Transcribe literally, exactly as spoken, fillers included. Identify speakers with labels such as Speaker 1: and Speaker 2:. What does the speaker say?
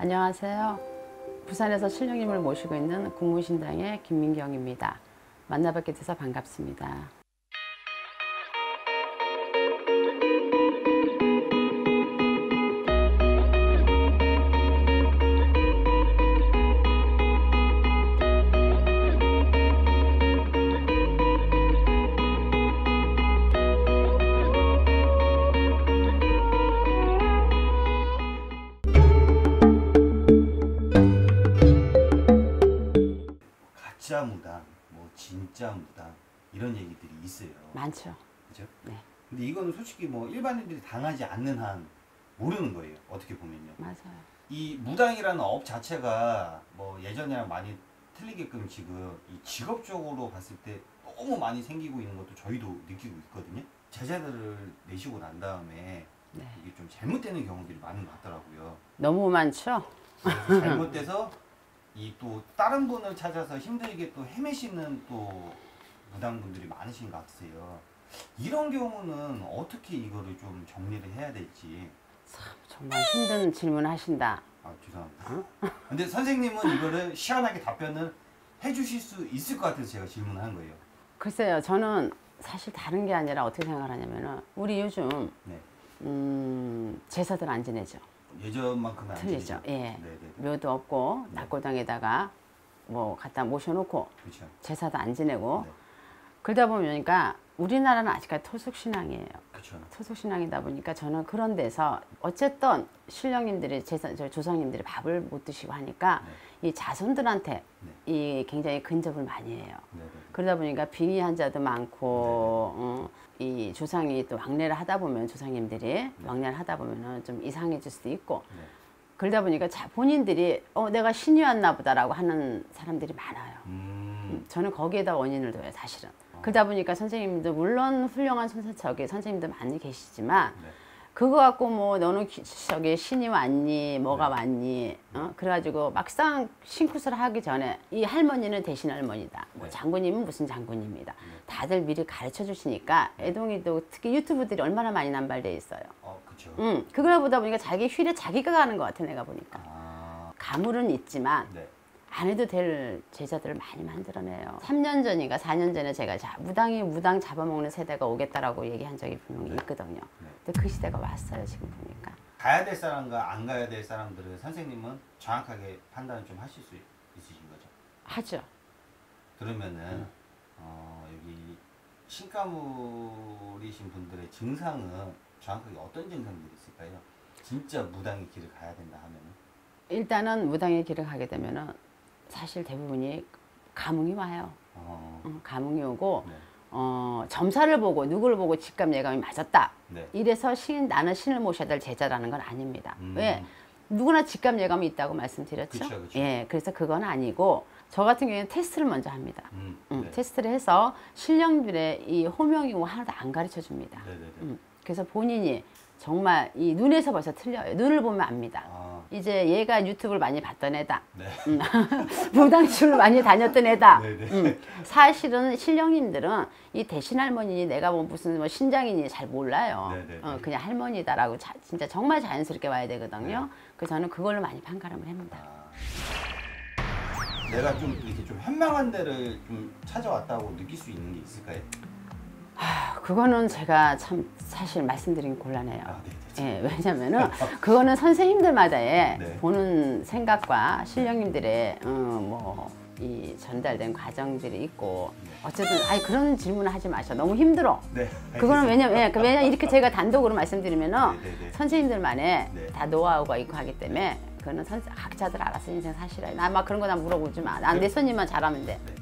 Speaker 1: 안녕하세요. 부산에서 신령님을 모시고 있는 국무신당의 김민경입니다. 만나뵙게 돼서 반갑습니다.
Speaker 2: 가짜 무당, 뭐 진짜 무당 이런 얘기들이 있어요.
Speaker 1: 많죠.
Speaker 2: 그죠?
Speaker 1: 네.
Speaker 2: 근데 이거는 솔직히 뭐 일반인들이 당하지 않는 한 모르는 거예요. 어떻게 보면요.
Speaker 1: 맞아요.
Speaker 2: 이 무당이라는 업 자체가 뭐 예전이랑 많이 틀리게끔 지금 이 직업적으로 봤을 때 너무 많이 생기고 있는 것도 저희도 느끼고 있거든요. 제자들을 내시고 난 다음에
Speaker 1: 네.
Speaker 2: 이게 좀 잘못되는 경우들이 많은 것 같더라고요.
Speaker 1: 너무 많죠.
Speaker 2: 그래서 잘못돼서 이 또 다른 분을 찾아서 힘들게 또 헤매시는 또 무당분들이 많으신 것 같으세요. 이런 경우는 어떻게 이거를 좀 정리를 해야 될지.
Speaker 1: 참 정말 힘든 질문 하신다.
Speaker 2: 아 죄송합니다. 근데 선생님은 이거를 시원하게 답변을 해주실 수 있을 것 같아서 제가 질문한 거예요.
Speaker 1: 글쎄요, 저는 사실 다른 게 아니라 어떻게 생각하냐면은 우리 요즘
Speaker 2: 네.
Speaker 1: 음, 제사들 안 지내죠.
Speaker 2: 예전만큼은 안
Speaker 1: 틀리죠.
Speaker 2: 되죠.
Speaker 1: 예.
Speaker 2: 네네.
Speaker 1: 묘도 없고
Speaker 2: 네.
Speaker 1: 낙골당에다가 뭐 갖다 모셔놓고
Speaker 2: 그렇죠.
Speaker 1: 제사도 안 지내고
Speaker 2: 네.
Speaker 1: 그러다 보니까 우리나라는 아직까지 토속신앙이에요.
Speaker 2: 그렇죠.
Speaker 1: 토속신앙이다 보니까 저는 그런 데서 어쨌든 신령님들이 제사, 저 조상님들이 밥을 못 드시고 하니까
Speaker 2: 네.
Speaker 1: 이 자손들한테
Speaker 2: 네.
Speaker 1: 이 굉장히 근접을 많이 해요.
Speaker 2: 네네.
Speaker 1: 그러다 보니까 빙의 환자도 많고 어, 이 조상이 또 왕래를 하다 보면 조상님들이
Speaker 2: 네.
Speaker 1: 왕래를 하다 보면은 좀 이상해질 수도 있고
Speaker 2: 네.
Speaker 1: 그러다 보니까 자, 본인들이 어 내가 신이 왔나 보다라고 하는 사람들이 많아요.
Speaker 2: 음.
Speaker 1: 음, 저는 거기에다 원인을 둬요, 사실은.
Speaker 2: 어.
Speaker 1: 그러다 보니까 선생님도 물론 훌륭한 선생 저기 선생님도 많이 계시지만
Speaker 2: 네.
Speaker 1: 그거 갖고 뭐 너는 기, 저기 신이 왔니 뭐가
Speaker 2: 네.
Speaker 1: 왔니 어? 그래가지고 막상 신굿을 하기 전에 이 할머니는 대신 할머니다, 뭐
Speaker 2: 네.
Speaker 1: 장군님은 무슨 장군입니다.
Speaker 2: 네.
Speaker 1: 다들 미리 가르쳐 주시니까 애동이도 특히 유튜브들이 얼마나 많이 남발돼 있어요.
Speaker 2: 어 그렇죠.
Speaker 1: 음, 그걸 보다 보니까 자기 휠에 자기가 가는 것 같아, 내가 보니까.
Speaker 2: 아.
Speaker 1: 가물은 있지만
Speaker 2: 네.
Speaker 1: 안 해도 될 제자들을 많이 만들어내요. 삼 년 전인가 사 년 전에 제가 자, 무당이 무당 잡아먹는 세대가 오겠다라고 얘기한 적이 분명히
Speaker 2: 네.
Speaker 1: 있거든요.
Speaker 2: 네.
Speaker 1: 근데 그 시대가 왔어요, 지금 보니까.
Speaker 2: 가야 될 사람과 안 가야 될 사람들을 선생님은 정확하게 판단을 좀 하실 수 있으신 거죠?
Speaker 1: 하죠.
Speaker 2: 그러면은
Speaker 1: 음.
Speaker 2: 어, 여기 신가물이신 분들의 증상은 정확하게 어떤 증상들이 있을까요? 진짜 무당의 길을 가야 된다 하면은
Speaker 1: 일단은 무당의 길을 가게 되면은 사실 대부분이 감흥이 와요.
Speaker 2: 어,
Speaker 1: 어, 감흥이 오고
Speaker 2: 네.
Speaker 1: 어, 점사를 보고 누구를 보고 직감 예감이 맞았다.
Speaker 2: 네.
Speaker 1: 이래서 신, 나는 신을 모셔야 될 제자라는 건 아닙니다.
Speaker 2: 음.
Speaker 1: 왜? 누구나 직감 예감이 있다고 말씀드렸죠.
Speaker 2: 그쵸, 그쵸.
Speaker 1: 예, 그래서 그건 아니고 저 같은 경우에는 테스트를 먼저 합니다.
Speaker 2: 음,
Speaker 1: 음,
Speaker 2: 네.
Speaker 1: 테스트를 해서 신령들의 이 호명이고 하나도 안 가르쳐 줍니다.
Speaker 2: 네네네.
Speaker 1: 음, 그래서 본인이 정말 이 눈에서 벌써 틀려요. 눈을 보면 압니다.
Speaker 2: 아,
Speaker 1: 이제 얘가 유튜브를 많이 봤던 애다.
Speaker 2: 네.
Speaker 1: 음, 무당집을 많이 다녔던 애다.
Speaker 2: 네네.
Speaker 1: 음, 사실은 신령님들은 이 대신 할머니니 내가 뭐 무슨 뭐 신장이니 잘 몰라요.
Speaker 2: 네네네.
Speaker 1: 어, 그냥 할머니다라고 자, 진짜 정말 자연스럽게 와야 되거든요.
Speaker 2: 네.
Speaker 1: 그래서 저는 그걸로 많이 판가름을 합니다.
Speaker 2: 아, 내가 좀 이렇게 좀 현명한 데를 좀 찾아왔다고 느낄 수 있는 게 있을까요?
Speaker 1: 아, 그거는 제가 참 사실 말씀드리긴 곤란해요.
Speaker 2: 아, 네.
Speaker 1: 예, 왜냐면은 그거는 선생님들마다의
Speaker 2: 네.
Speaker 1: 보는 생각과 신령님들의 어, 뭐 이 전달된 과정들이 있고
Speaker 2: 네.
Speaker 1: 어쨌든 아니 그런 질문을 하지 마셔. 너무 힘들어.
Speaker 2: 네.
Speaker 1: 그거는 왜냐면 예, 그 왜냐 이렇게 제가 단독으로 말씀드리면은
Speaker 2: 네네네.
Speaker 1: 선생님들만의
Speaker 2: 네.
Speaker 1: 다 노하우가 있고 하기 때문에 그거는 선, 각자들 알아서 인생 사시라. 나 막 그런 거 나 물어보지 마. 난 내 손님만 잘하면 돼.
Speaker 2: 네.